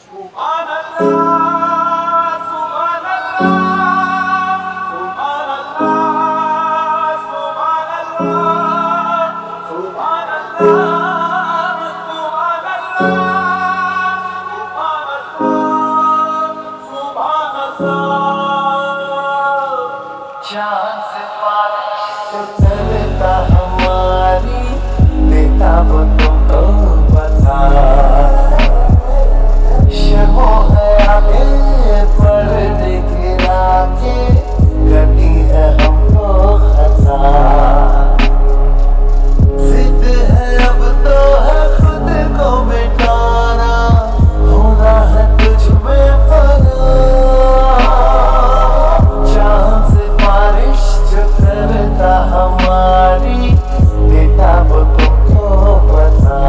चाँद सितारे तो करता हमारी देता वो तुमको बता शर्मो है आगे पर दिखला के करनी है हमको खता जिद है अब तो है खुद को मिटाना होना है तुझ में फना चाँद सिफारिश जो करता हमारी देता वो तुमको बता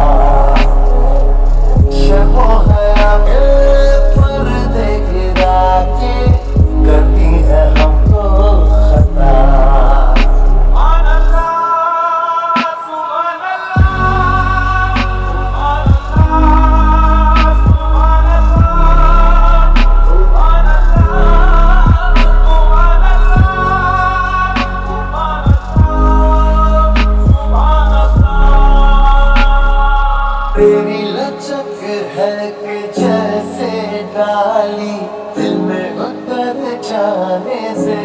शर्मो है आगे पर दिखला के करनी है हमको खता तेरी लचक है कि जैसे डाली दिल में उतर जाने से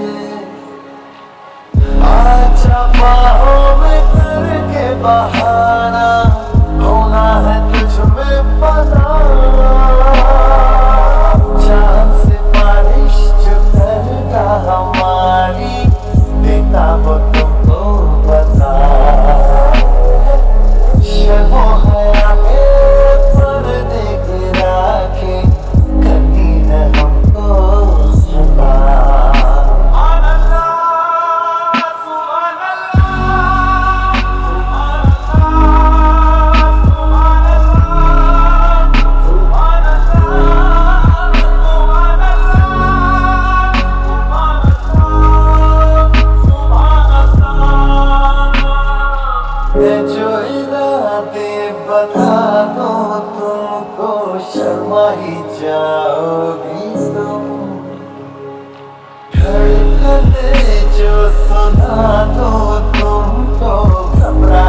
आजा बाहों में करके बहाना होना है तुझ में फना चाँद सिफारिश जो करता हमारी देता वो तुमको बता शर्मो है आगे पर दिखला के करनी है हमको खता जो इरादे बता दो तुमको शर्मा ही जाओगी तुम धड़कने जो सुना दो तुमको घबरा